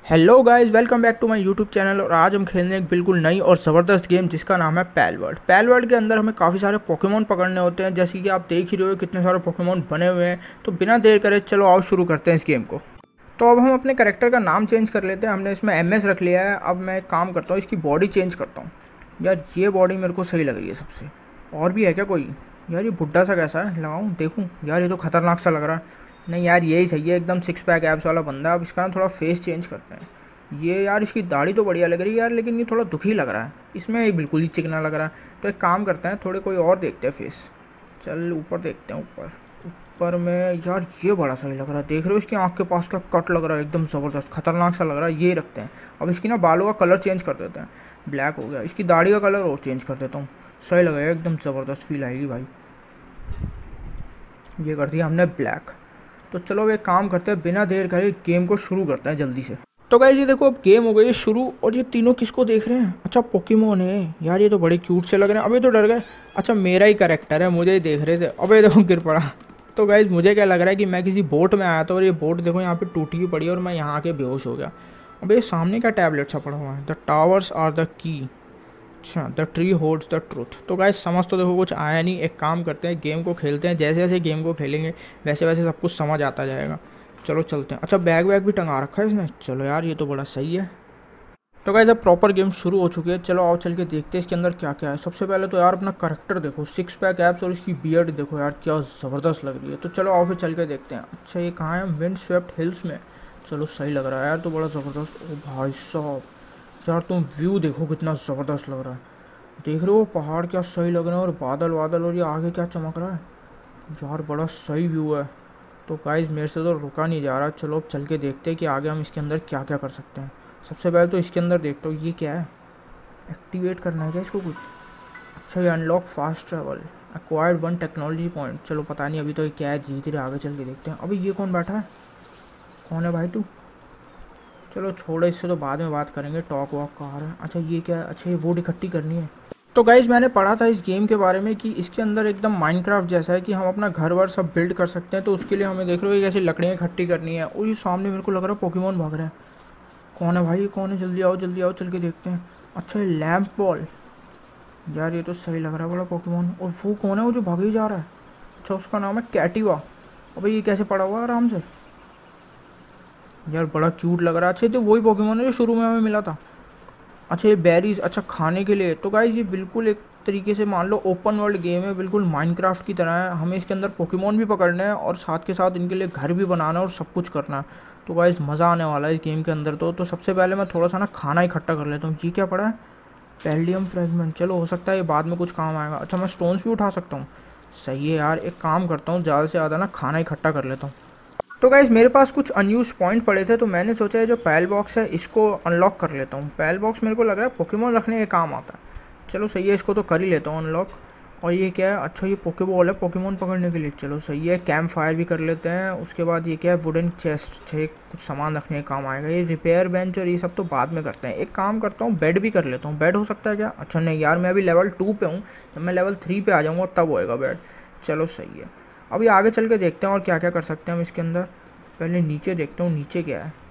Hello guys, welcome back to my YouTube channel. और आज हम खेलने एक बिल्कुल नई और ज़बरदस्त गेम जिसका नाम है पैलवर्ल्ड। पैलवर्ल्ड के अंदर हमें काफ़ी सारे पोकेमॉन पकड़ने होते हैं, जैसे कि आप देख ही रहे हो कितने सारे पोकेमॉन बने हुए हैं। तो बिना देर करे चलो आओ शुरू करते हैं इस गेम को। तो अब हम अपने कैरेक्टर का नाम चेंज कर लेते हैं। हमने इसमें MS रख लिया है। अब मैं एक काम करता हूँ, इसकी बॉडी चेंज करता हूँ। यार ये बॉडी मेरे को सही लग रही है सबसे। और भी है क्या कोई? यार ये बुड्ढा सा कैसा है, लगाऊँ देखूँ। यार ये तो खतरनाक सा लग रहा है। नहीं यार यही सही है, एकदम 6 पैक एब्स वाला बंदा। अब इसका ना थोड़ा फेस चेंज करते हैं। ये यार इसकी दाढ़ी तो बढ़िया लग रही है यार, लेकिन ये थोड़ा दुखी लग रहा है। इसमें ये बिल्कुल ही चिकना लग रहा है। तो एक काम करते हैं, थोड़े कोई और देखते हैं फेस। चल ऊपर देखते हैं। ऊपर में यार ये बड़ा सही लग रहा है। देख रहे हो इसकी आँख के पास का कट लग रहा है, एकदम ज़बरदस्त खतरनाक सा लग रहा है। ये रखते हैं। अब इसकी ना बालों का कलर चेंज कर देते हैं। ब्लैक हो गया। इसकी दाढ़ी का कलर और चेंज कर देता हूँ। सही लगेगा, एकदम ज़बरदस्त फील आएगी भाई। ये कर दिया हमने ब्लैक। तो चलो अब एक काम करते हैं, बिना देर करे गेम को शुरू करते हैं जल्दी से। तो गाइस ये देखो अब गेम हो गई है शुरू। और ये तीनों किसको देख रहे हैं? अच्छा पोकेमॉन है यार, ये तो बड़े क्यूट से लग रहे हैं। अबे तो डर गए। अच्छा मेरा ही कैरेक्टर है, मुझे ही देख रहे थे। अबे देखो गिर पड़ा। तो गाइस मुझे क्या लग रहा है कि मैं किसी बोट में आया था और ये बोट देखो यहाँ पे टूटी हुई पड़ी है और मैं यहाँ आके बेहोश हो गया। अबे ये सामने का टैबलेट सा पड़ा हुआ है, the towers are the key. अच्छा the tree holds the truth. तो गाइस समझ तो देखो कुछ आया नहीं। एक काम करते हैं, गेम को खेलते हैं। जैसे जैसे गेम को खेलेंगे वैसे वैसे सब कुछ समझ आता जाएगा। चलो चलते हैं। अच्छा बैग वैग भी टंगा रखा है इसने। चलो यार ये तो बड़ा सही है। तो गाइस अब प्रॉपर गेम शुरू हो चुकी है। चलो आओ चल के देखते हैं इसके अंदर क्या क्या है। सबसे पहले तो यार अपना करैक्टर देखो, 6 पैक एब्स और इसकी बियर्ड देखो यार, क्या ज़बरदस्त लग रही है। तो चलो आओ फिर चल के देखते हैं। अच्छा ये कहाँ है? विंड स्वेप्ट हिल्स में। चलो सही लग रहा है यार, तो बड़ा ज़बरदस्त। ओ भाई साहब यार तुम व्यू देखो कितना ज़बरदस्त लग रहा है। देख रहे हो पहाड़ क्या सही लग रहे हैं और बादल बादल, और ये आगे क्या चमक रहा है यार, बड़ा सही व्यू है। तो गाइस मेरे से तो रुका नहीं जा रहा। चलो अब चल के देखते हैं कि आगे हम इसके अंदर क्या क्या कर सकते हैं। सबसे पहले तो इसके अंदर देखता हूँ ये क्या है। एक्टिवेट करना है क्या इसको कुछ? अच्छा ये unlock fast travel, acquired 1 technology point. चलो पता नहीं अभी तो ये क्या है, धीरे धीरे आगे चल के देखते हैं। अभी ये कौन बैठा है? कौन है भाई तू? चलो छोड़ो, इससे तो बाद में बात करेंगे। टॉक वॉक कहाँ है? अच्छा ये क्या है? अच्छा ये वोट इकट्ठी करनी है। तो गाइज मैंने पढ़ा था इस गेम के बारे में कि इसके अंदर एकदम माइनक्राफ्ट जैसा है कि हम अपना घर वर सब बिल्ड कर सकते हैं। तो उसके लिए हमें देख रहे हो कैसे लकड़ियाँ इकट्ठी करनी है। और ये सामने मेरे को लग रहा है पोकेमॉन भाग रहा है। कौन है भाई? कौन है? जल्दी आओ चल के देखते हैं। अच्छा ये लैम्प बॉल, यार ये तो सही लग रहा है बड़ा पोकेमॉन। और वो कौन है वो जो भाग ही जा रहा है? अच्छा उसका नाम है कैटिवा। और भाई ये कैसे पड़ा हुआ है आराम से? यार बड़ा क्यूट लग रहा है। अच्छा तो वही पोकेमॉन है जो शुरू में हमें मिला था। अच्छा ये बेरीज, अच्छा खाने के लिए। तो गाइज ये बिल्कुल एक तरीके से मान लो ओपन वर्ल्ड गेम है, बिल्कुल माइनक्राफ्ट की तरह है। हमें इसके अंदर पोकेमॉन भी पकड़ना है और साथ के साथ इनके लिए घर भी बनाना है और सब कुछ करना है। तो गाइज मज़ा आने वाला है इस गेम के अंदर। तो सबसे पहले मैं थोड़ा सा ना खाना इकट्ठा कर लेता हूँ। ये क्या पड़ा है? Palladium fragment. चलो हो सकता है ये बाद में कुछ काम आएगा। अच्छा मैं स्टोन्स भी उठा सकता हूँ। सही है यार, एक काम करता हूँ ज़्यादा से ज़्यादा ना खाना इकट्ठा कर लेता हूँ। तो गाइज़ मेरे पास कुछ अनयूज पॉइंट पड़े थे, तो मैंने सोचा है जो पैल बॉक्स है इसको अनलॉक कर लेता हूँ। पैल बॉक्स मेरे को लग रहा है पोकेमॉन रखने के काम आता है। चलो सही है, इसको तो कर ही लेता हूँ अनलॉक। और ये क्या है? अच्छा ये पोकेबॉल है पोकेमॉन पकड़ने के लिए। चलो सही है, कैंप फायर भी कर लेते हैं। उसके बाद ये क्या है? वुडन चेस्ट, छः कुछ सामान रखने के काम आएगा। ये रिपेयर बेंच और ये सब तो बाद में करते हैं। एक काम करता हूँ, बेड भी कर लेता हूँ। बेड हो सकता है क्या? अच्छा नहीं यार, मैं अभी लेवल 2 पे हूँ। जब मैं लेवल 3 पे आ जाऊँगा तब होएगा बेड। चलो सही है, अभी आगे चल के देखते हैं और क्या क्या कर सकते हैं हम इसके अंदर। पहले नीचे देखता हूँ, नीचे क्या है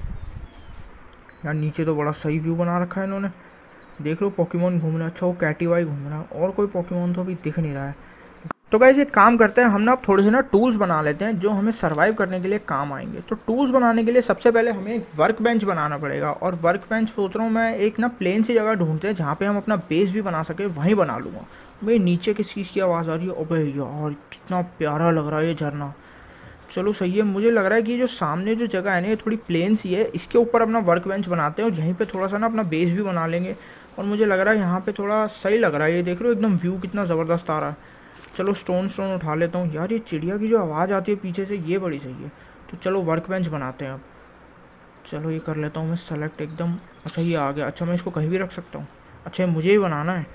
यार? नीचे तो बड़ा सही व्यू बना रखा है इन्होंने। देख लो पोकेमॉन घूम रहा है। अच्छा वो कैटिवाई घूम रहा है और कोई पोकेमॉन तो अभी दिख नहीं रहा है। तो गाइस एक काम करते हैं, हम ना अब थोड़े से ना टूल्स बना लेते हैं जो हमें सर्वाइव करने के लिए काम आएंगे। तो टूल्स बनाने के लिए सबसे पहले हमें एक वर्क बेंच बनाना पड़ेगा। और वर्क बेंच सोच रहा हूँ मैं एक ना प्लेन सी जगह ढूंढते हैं जहाँ पे हम अपना बेस भी बना सके, वहीं बना लूँगा। भाई नीचे किस चीज़ की आवाज़ आ रही है? अबे यार कितना प्यारा लग रहा है ये झरना। चलो सही है, मुझे लग रहा है कि जो सामने जो जगह है ना ये थोड़ी प्लेन सी है, इसके ऊपर अपना वर्क बेंच बनाते हैं और यहीं पे थोड़ा सा ना अपना बेस भी बना लेंगे। और मुझे लग रहा है यहाँ पे थोड़ा सही लग रहा है। ये देख रहे हो एकदम व्यू कितना ज़बरदस्त आ रहा है। चलो स्टोन उठा लेता हूँ। यार ये चिड़िया की जो आवाज़ आती है पीछे से ये बड़ी सही है। तो चलो वर्क बेंच बनाते हैं अब। चलो ये कर लेता हूँ मैं सेलेक्ट एकदम। अच्छा ये आ गया। अच्छा मैं इसको कहीं भी रख सकता हूँ? अच्छा ये मुझे ही बनाना है।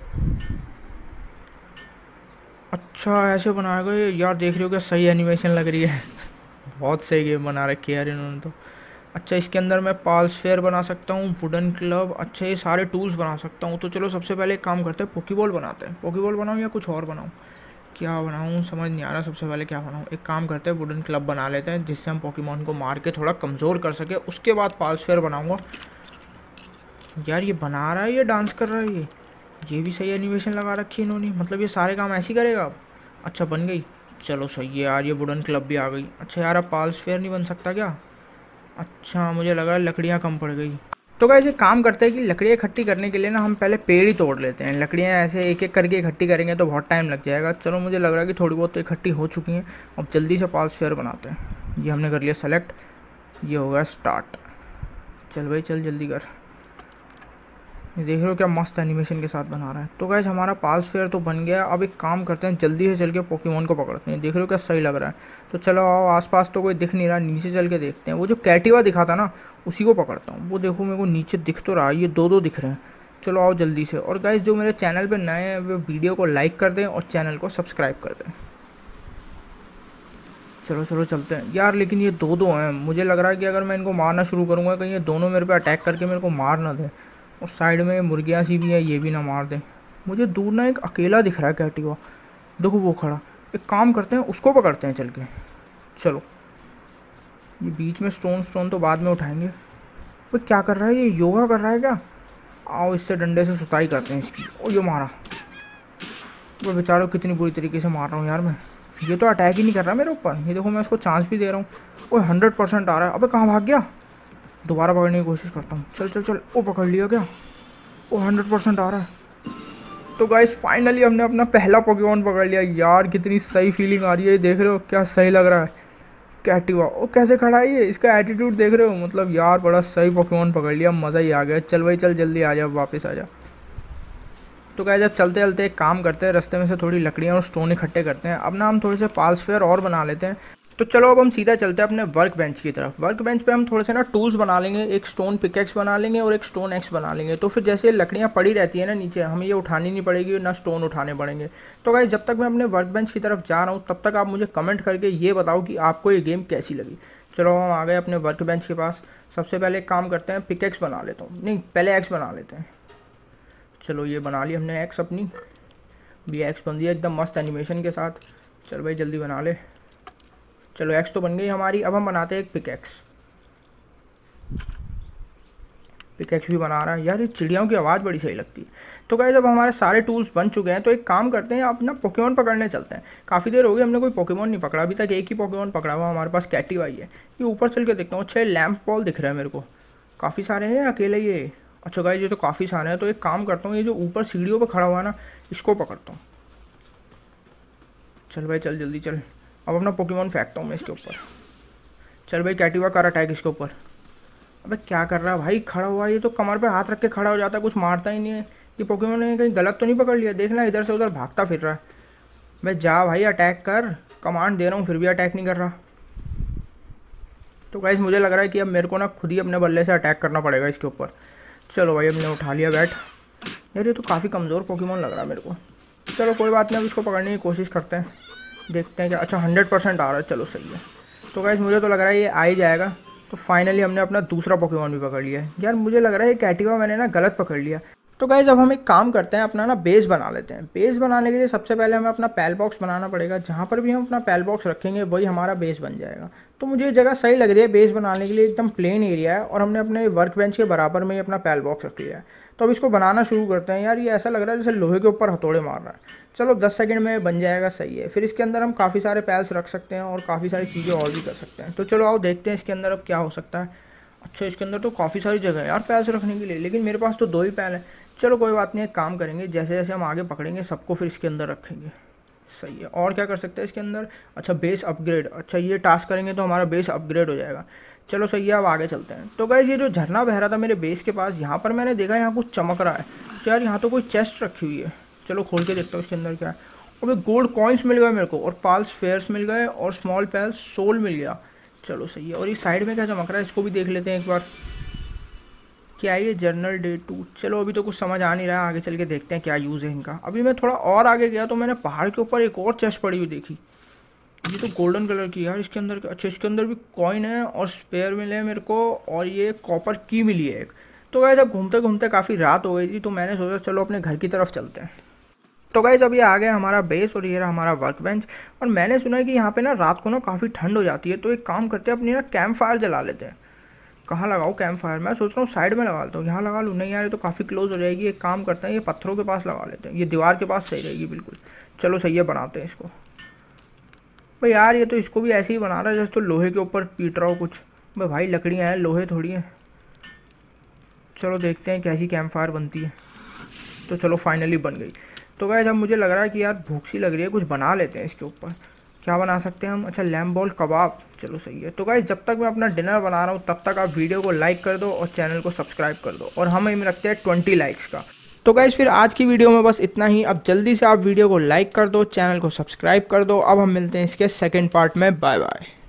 अच्छा ऐसे बनाएगा ये? यार देख रहे हो क्या सही एनिमेशन लग रही है। बहुत सही गेम बना रखी है यार इन्होंने तो। अच्छा इसके अंदर मैं पाल्स फेयर बना सकता हूँ, वुडन क्लब। अच्छा ये सारे टूल्स बना सकता हूँ। तो चलो सबसे पहले एक काम करते हैं, पोकीबॉल बनाते हैं। पोकीबॉल बनाऊँ या कुछ और बनाऊँ? क्या बनाऊँ समझ नहीं आ रहा। सबसे पहले क्या बनाऊँ, एक काम करते हैं वुडन क्लब बना लेते हैं जिससे हम पोकेमॉन को मार के थोड़ा कमज़ोर कर सके, उसके बाद पाल्सफेयर बनाऊँगा। यार ये बना रहा है, ये डांस कर रहा है, ये भी सही एनिमेशन लगा रखी है इन्होंने, मतलब ये सारे काम ऐसे ही करेगा अब। अच्छा बन गई, चलो सही है यार, ये वुडन क्लब भी आ गई। अच्छा यार अब पाल्सफेयर नहीं बन सकता क्या? अच्छा मुझे लगा लकड़ियाँ कम पड़ गई। तो गाइस एक काम करते हैं कि लकड़ियाँ इकट्ठी करने के लिए ना हम पहले पेड़ ही तोड़ लेते हैं। लकड़ियाँ ऐसे एक एक करके इकट्ठी करेंगे तो बहुत टाइम लग जाएगा। चलो मुझे लग रहा है कि थोड़ी बहुत तो इकट्ठी हो चुकी हैं। अब जल्दी से पाल्सफेयर बनाते हैं। ये हमने कर लिया सेलेक्ट, ये हो गया स्टार्ट। चल भाई चल जल्दी कर। ये देख रहे हो क्या मस्त एनिमेशन के साथ बना रहा है। तो गाइस हमारा पाल्सफेयर तो बन गया। अब एक काम करते हैं जल्दी से चल के पोकेमॉन को पकड़ते हैं। देख रहे हो क्या सही लग रहा है। तो चलो आओ, आसपास तो कोई दिख नहीं रहा, नीचे चल के देखते हैं। वो जो कैटिवा दिखा था ना उसी को पकड़ता हूँ। वो देखो मेरे को नीचे दिख तो रहा है, ये दो दिख रहे हैं। चलो आओ जल्दी से। और गाइस जो मेरे चैनल पर नए हैं वो वीडियो को लाइक कर दें और चैनल को सब्सक्राइब कर दें। चलो चलो चलते हैं यार। लेकिन ये दो हैं, मुझे लग रहा है कि अगर मैं इनको मारना शुरू करूँगा कहीं ये दोनों मेरे पे अटैक करके मेरे को मार ना दें। और साइड में मुर्गियाँ सी भी है, ये भी ना मार दें। मुझे दूर ना एक अकेला दिख रहा है कैटिवा, देखो वो खड़ा। एक काम करते हैं उसको पकड़ते हैं चल के। चलो ये बीच में स्टोन तो बाद में उठाएंगे। वो क्या कर रहा है, ये योगा कर रहा है क्या? आओ इससे डंडे से सुताई करते हैं इसकी। ओ ये मारा, वो बेचारों कितनी बुरी तरीके से मार रहा हूँ यार मैं। ये तो अटैक ही नहीं कर रहा मेरे ऊपर। ये देखो मैं इसको चांस भी दे रहा हूँ। वो 100% आ रहा है। अबे कहाँ भाग गया? दोबारा पकड़ने की कोशिश करता हूँ। चल चल चल, वो पकड़ लिया क्या? वो 100% आ रहा है। तो गाइस फाइनली हमने अपना पहला पोकेमॉन पकड़ लिया। यार कितनी सही फीलिंग आ रही है, देख रहे हो क्या सही लग रहा है। कैटिवा वो कैसे खड़ा है, ये इसका एटीट्यूड देख रहे हो, मतलब यार बड़ा सही पोकेमॉन पकड़ लिया, मज़ा ही आ गया। चल भाई चल जल्दी आ जा, वापस आ जा। तो गाइस जब चलते चलते एक काम करते हैं, रास्ते में से थोड़ी लकड़ियाँ और स्टोन इकट्ठे करते हैं। अब ना हम थोड़े से पाल्सफेयर और बना लेते हैं। तो चलो अब हम सीधा चलते हैं अपने वर्क बेंच की तरफ। वर्क बेंच पे हम थोड़े से ना टूल्स बना लेंगे, एक स्टोन पिकेक्स बना लेंगे और एक स्टोन एक्स बना लेंगे। तो फिर जैसे लकड़ियाँ पड़ी रहती है ना नीचे, हमें ये उठानी नहीं पड़ेगी ना स्टोन उठाने पड़ेंगे। तो गाइस जब तक मैं अपने वर्क बेंच की तरफ जा रहा हूँ तब तक आप मुझे कमेंट करके ये बताओ कि आपको ये गेम कैसी लगी। चलो हम आ गए अपने वर्क बेंच के पास। सबसे पहले एक काम करते हैं, पिकेक्स बना लेता हूँ, नहीं पहले एक्स बना लेते हैं। चलो ये बना ली हमने एक्स, अपनी भी एक्स बन दिया एकदम मस्त एनिमेशन के साथ। चल भाई जल्दी बना ले। चलो एक्स तो बन गई हमारी। अब हम बनाते हैं एक पिकेक्स। पिकेक्स भी बना रहा है यार, ये चिड़ियों की आवाज़ बड़ी सही लगती है। तो गाइस जब हमारे सारे टूल्स बन चुके हैं तो एक काम करते हैं, अपना पोकेमॉन पकड़ने चलते हैं। काफ़ी देर हो गई हमने कोई पोकेमॉन नहीं पकड़ा, अभी तक एक ही पोकेमॉन पकड़ा हुआ हमारे पास, कैटिवा ही है। ये ऊपर चल के देखता हूँ। अच्छा लैंप बॉल दिख रहा है मेरे को, काफ़ी सारे हैं अकेले ये। अच्छा गाइस ये तो काफ़ी सारे हैं। तो एक काम करता हूँ, ये जो ऊपर सीढ़ियों पर खड़ा हुआ है ना इसको पकड़ता हूँ। चल भाई चल जल्दी चल। अब अपना पोकेमॉन फेंकता हूँ मैं इसके ऊपर। चल भाई कैटिवा कर अटैक इसके ऊपर। अबे क्या कर रहा है भाई, खड़ा हुआ है ये तो, कमर पे हाथ रख के खड़ा हो जाता है, कुछ मारता ही नहीं है। ये पोकेमॉन ने कहीं गलत तो नहीं पकड़ लिया? देखना इधर से उधर भागता फिर रहा है। मैं जा भाई अटैक कर, कमांड दे रहा हूँ फिर भी अटैक नहीं कर रहा। तो गाइस मुझे लग रहा है कि अब मेरे को ना खुद ही अपने बल्ले से अटैक करना पड़ेगा इसके ऊपर। चलो भाई हमने उठा लिया बैट। यार ये तो काफ़ी कमज़ोर पोकेमॉन लग रहा है मेरे को। चलो कोई बात नहीं, अब इसको पकड़ने की कोशिश करते हैं, देखते हैं क्या। अच्छा 100% आ रहा है, चलो सही है। तो गाइस मुझे तो लग रहा है ये आ ही जाएगा। तो फाइनली हमने अपना दूसरा पोकेमॉन भी पकड़ लिया है। यार मुझे लग रहा है ये कैटिवा मैंने ना गलत पकड़ लिया। तो गाइस अब हम एक काम करते हैं, अपना ना बेस बना लेते हैं। बेस बनाने के लिए सबसे पहले हमें अपना पैल बॉक्स बनाना पड़ेगा। जहाँ पर भी हम अपना पैल बॉक्स रखेंगे वही हमारा बेस बन जाएगा। तो मुझे ये जगह सही लग रही है बेस बनाने के लिए, एकदम प्लेन एरिया है और हमने अपने वर्क बेंच के बराबर में ही अपना पैल बॉक्स रख लिया है। तो अब इसको बनाना शुरू करते हैं। यार ये ऐसा लग रहा है जैसे लोहे के ऊपर हथौड़े मार रहा है। चलो 10 सेकंड में बन जाएगा, सही है। फिर इसके अंदर हम काफ़ी सारे पैल्स रख सकते हैं और काफ़ी सारी चीज़ें और भी कर सकते हैं। तो चलो आओ देखते हैं इसके अंदर अब क्या हो सकता है। अच्छा इसके अंदर तो काफ़ी सारी जगह है यार पैल्स रखने के लिए, लेकिन मेरे पास तो 2 ही पैल है। चलो कोई बात नहीं, एक काम करेंगे, जैसे जैसे हम आगे पकड़ेंगे सबको फिर इसके अंदर रखेंगे। सही है। और क्या कर सकते हैं इसके अंदर? अच्छा बेस अपग्रेड। अच्छा ये टास्क करेंगे तो हमारा बेस अपग्रेड हो जाएगा। चलो सही है, अब आगे चलते हैं। तो गाइस ये जो झरना बह रहा था मेरे बेस के पास, यहाँ पर मैंने देखा यहाँ कुछ चमक रहा है। तो यार यहाँ तो कोई चेस्ट रखी हुई है। चलो खोल के देखता हूँ इसके अंदर क्या है। और गोल्ड कॉइन्स मिल गए मेरे को, और पाल्स फेयर्स मिल गए, और स्मॉल पैल्स सोल मिल गया। चलो सही है। और इस साइड में क्या चमक रहा है इसको भी देख लेते हैं एक बार। क्या है ये? Journal day 2। चलो अभी तो कुछ समझ आ नहीं रहा है, आगे चल के देखते हैं क्या यूज़ है इनका। अभी मैं थोड़ा और आगे गया तो मैंने पहाड़ के ऊपर एक और चेस्ट पड़ी हुई देखी। ये तो गोल्डन कलर की यार, इसके अंदर अच्छा इसके अंदर भी कॉइन है और स्पेयर मिले हैं मेरे को, और ये कॉपर की मिली है एक। तो गाइस अब घूमते घूमते काफ़ी रात हो गई थी तो मैंने सोचा चलो अपने घर की तरफ चलते हैं। तो गाइस अब ये आ गया हमारा बेस और ये रहा हमारा वर्क बेंच। और मैंने सुना है कि यहाँ पे ना रात को ना काफ़ी ठंड हो जाती है, तो एक काम करते हैं अपनी ना कैंप फायर जला लेते हैं। कहाँ लगाऊँ कैंप फायर? मैं सोच रहा हूँ साइड में लगा लेता हूँ, यहाँ लगा लूँ? नहीं यार ये तो काफ़ी क्लोज हो जाएगी। एक काम करते हैं ये पत्थरों के पास लगा लेते हैं, ये दीवार के पास सही रहेगी बिल्कुल। चलो सही है, बनाते हैं इसको। भाई यार ये तो इसको भी ऐसे ही बना रहा है जैसे तो लोहे के ऊपर पीट रहा हो कुछ। भाई लकड़ियाँ हैं, लोहे थोड़ी हैं। चलो देखते हैं कैसी कैंप फायर बनती है। तो चलो फाइनली बन गई। तो गाइस अब मुझे लग रहा है कि यार भूख सी लग रही है, कुछ बना लेते हैं इसके ऊपर। क्या बना सकते हैं हम? अच्छा लैम्ब बॉल कबाब, चलो सही है। तो गाइस जब तक मैं अपना डिनर बना रहा हूँ तब तक आप वीडियो को लाइक कर दो और चैनल को सब्सक्राइब कर दो, और हम एम रखते हैं 20 लाइक्स का। तो गाइस फिर आज की वीडियो में बस इतना ही। अब जल्दी से आप वीडियो को लाइक कर दो, चैनल को सब्सक्राइब कर दो। अब हम मिलते हैं इसके सेकेंड पार्ट में। Bye bye.